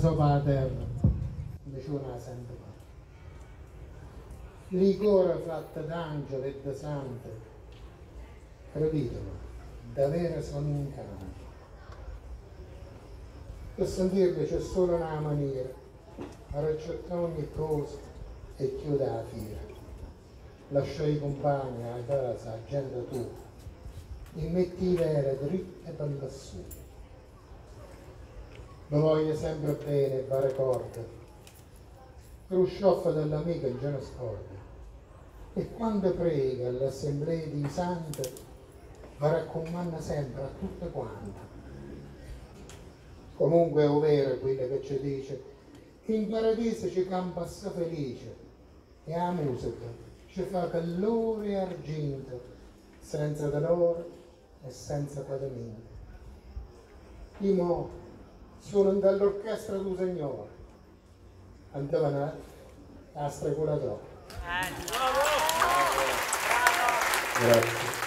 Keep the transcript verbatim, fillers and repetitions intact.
sopra la terra, invece una sempre qua. Liquore fatta d'angelo e da sante, credetemi, davvero sono in canto. Per sentirli c'è solo una maniera, a raccettare ogni cosa e chiudere la fiera. Lasciare i compagni, la casa, la gente tua, e metti i vere dritte per lassù. Mi voglio sempre bene e va ricorda, per lo scioffa dell'amica in giorno scorda. E quando prega all'assemblea di santi, vi raccomanda sempre a tutte quante. Comunque è vero quello che ci dice, che in paradiso ci campa sta felice, e la musica ci fa calore e argento, senza dolore e senza pagamento. Io mo sono dall'orchestra del Signore, andavano a stregolatore. Grazie.